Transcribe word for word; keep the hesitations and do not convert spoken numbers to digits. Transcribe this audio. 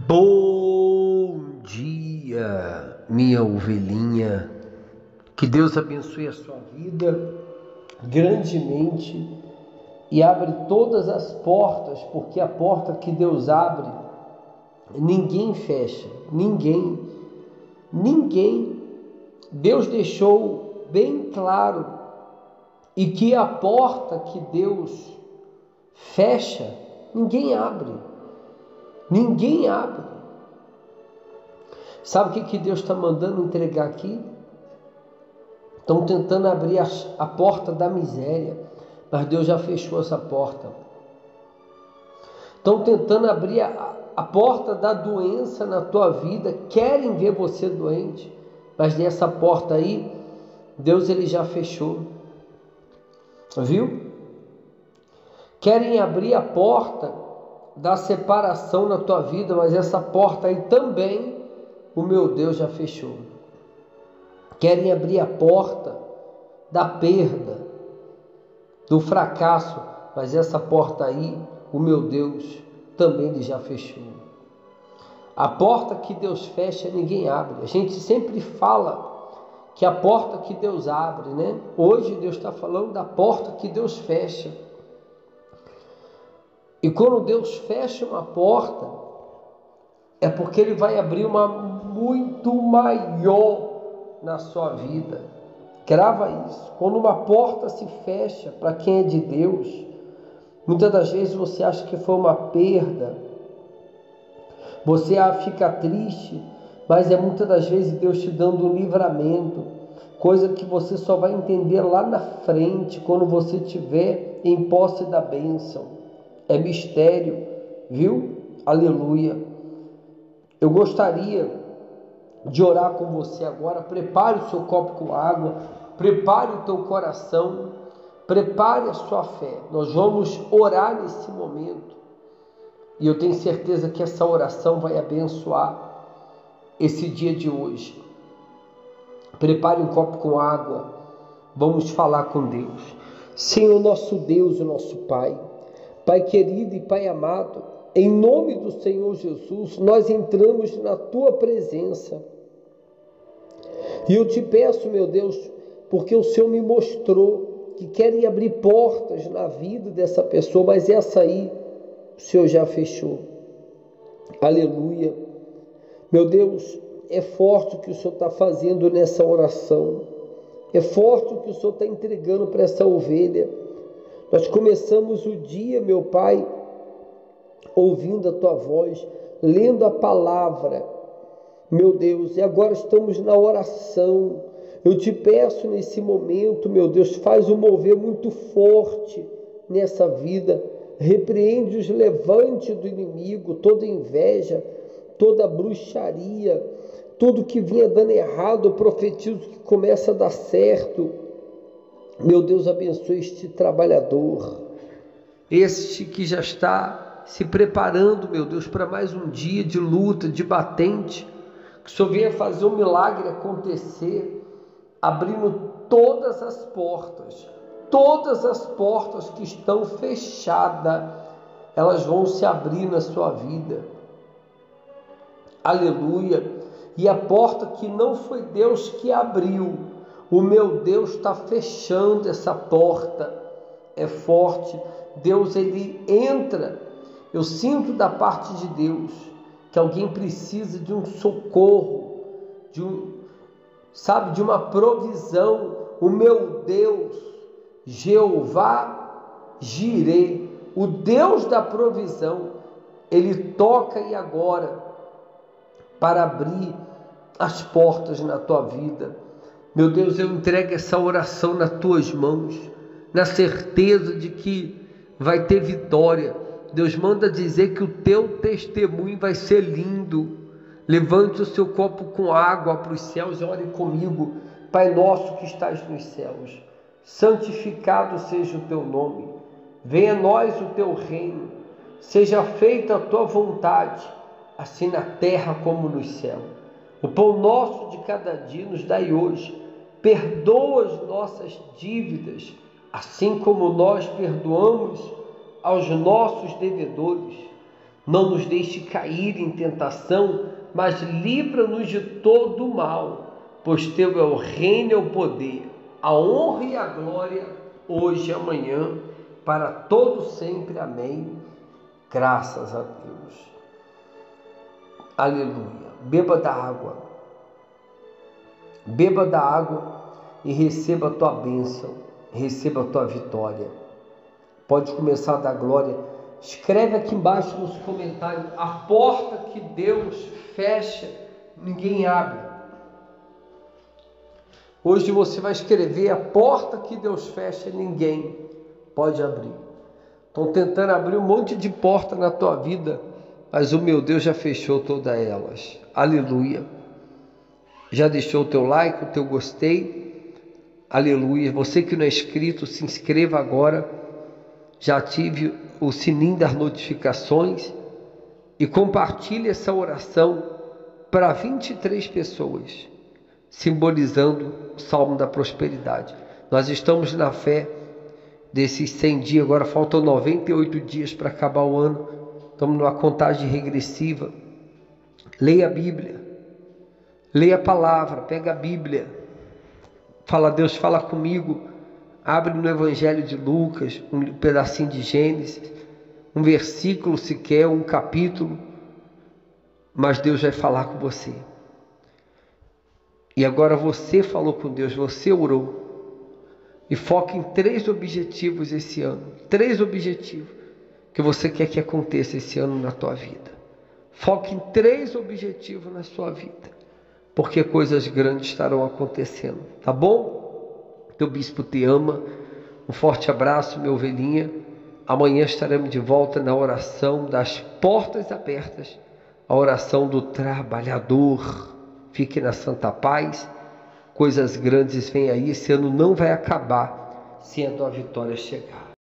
Bom dia, minha ovelhinha. Que Deus abençoe a sua vida grandemente e abre todas as portas, porque a porta que Deus abre, ninguém fecha, ninguém, ninguém. Deus deixou bem claro e que a porta que Deus fecha, ninguém abre. Ninguém abre. Sabe o que, que Deus está mandando entregar aqui? Estão tentando abrir a, a porta da miséria, mas Deus já fechou essa porta. Estão tentando abrir a, a porta da doença na tua vida, querem ver você doente, mas nessa porta aí, Deus ele já fechou. Viu? Querem abrir a porta da separação na tua vida, mas essa porta aí também o meu Deus já fechou. Querem abrir a porta da perda, do fracasso, mas essa porta aí o meu Deus também ele já fechou. A porta que Deus fecha ninguém abre. A gente sempre fala que a porta que Deus abre, né? Hoje Deus está falando da porta que Deus fecha. E quando Deus fecha uma porta, é porque Ele vai abrir uma muito maior na sua vida. Grava isso. Quando uma porta se fecha para quem é de Deus, muitas das vezes você acha que foi uma perda, você fica triste, mas é muitas das vezes Deus te dando um livramento, coisa que você só vai entender lá na frente, quando você estiver em posse da bênção. É mistério, viu? Aleluia. Eu gostaria de orar com você agora. Prepare o seu copo com água, prepare o teu coração, prepare a sua fé. Nós vamos orar nesse momento e eu tenho certeza que essa oração vai abençoar esse dia de hoje. Prepare um copo com água, vamos falar com Deus. Senhor nosso Deus e nosso Pai, Pai querido e Pai amado, em nome do Senhor Jesus, nós entramos na Tua presença. E eu te peço, meu Deus, porque o Senhor me mostrou que querem abrir portas na vida dessa pessoa, mas essa aí o Senhor já fechou. Aleluia. Meu Deus, é forte o que o Senhor está fazendo nessa oração. É forte o que o Senhor está entregando para essa ovelha. Nós começamos o dia, meu Pai, ouvindo a Tua voz, lendo a palavra, meu Deus, e agora estamos na oração. Eu te peço nesse momento, meu Deus, faz um mover muito forte nessa vida, repreende os levantes do inimigo, toda inveja, toda bruxaria, tudo que vinha dando errado, eu profetizo que começa a dar certo. Meu Deus, abençoe este trabalhador, este que já está se preparando, meu Deus, para mais um dia de luta, de batente, que o Senhor venha fazer um milagre acontecer, abrindo todas as portas, todas as portas que estão fechadas, elas vão se abrir na sua vida. Aleluia. E a porta que não foi Deus que abriu, o meu Deus está fechando essa porta. É forte. Deus, ele entra. Eu sinto da parte de Deus que alguém precisa de um socorro, de um, sabe, de uma provisão. O meu Deus, Jeová Jireh, o Deus da provisão, ele toca e agora para abrir as portas na tua vida. Meu Deus, eu entrego essa oração nas tuas mãos, na certeza de que vai ter vitória. Deus manda dizer que o teu testemunho vai ser lindo. Levante o seu copo com água para os céus e ore comigo. Pai nosso que estás nos céus, santificado seja o teu nome. Venha a nós o teu reino. Seja feita a tua vontade, assim na terra como no céu. O pão nosso de cada dia nos dai hoje. Perdoa as nossas dívidas, assim como nós perdoamos aos nossos devedores. Não nos deixe cair em tentação, mas livra-nos de todo o mal, pois teu é o reino e o poder, a honra e a glória, hoje e amanhã, para todo sempre. Amém. Graças a Deus. Aleluia. Beba da água. Beba da água e receba a tua bênção, receba a tua vitória. Pode começar a dar glória. Escreve aqui embaixo nos comentários: a porta que Deus fecha, ninguém abre. Hoje você vai escrever: a porta que Deus fecha, ninguém pode abrir. Estão tentando abrir um monte de porta na tua vida, mas o meu Deus já fechou todas elas. Aleluia. Já deixou o teu like, o teu gostei? Aleluia. Você que não é inscrito, se inscreva agora. Já ative o sininho das notificações e compartilhe essa oração para vinte e três pessoas, simbolizando o Salmo da Prosperidade. Nós estamos na fé desses cem dias, agora faltam noventa e oito dias para acabar o ano. Estamos numa contagem regressiva. Leia a Bíblia, leia a palavra, pega a Bíblia, fala: Deus, fala comigo. Abre no Evangelho de Lucas, um pedacinho de Gênesis, um versículo sequer, um capítulo, mas Deus vai falar com você. E agora você falou com Deus, você orou, e foca em três objetivos esse ano, três objetivos que você quer que aconteça esse ano na tua vida. Foque em três objetivos na sua vida, porque coisas grandes estarão acontecendo, tá bom? Teu bispo te ama. Um forte abraço, meu ovelhinha. Amanhã estaremos de volta na oração das portas abertas, a oração do trabalhador. Fique na santa paz. Coisas grandes vêm aí. Esse ano não vai acabar sem a tua vitória chegar.